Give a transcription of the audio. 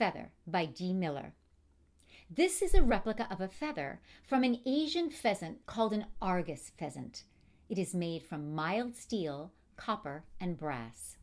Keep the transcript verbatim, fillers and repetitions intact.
Feather by Dee Miller. This is a replica of a feather from an Asian pheasant called an Argus pheasant. It is made from mild steel, copper, and brass.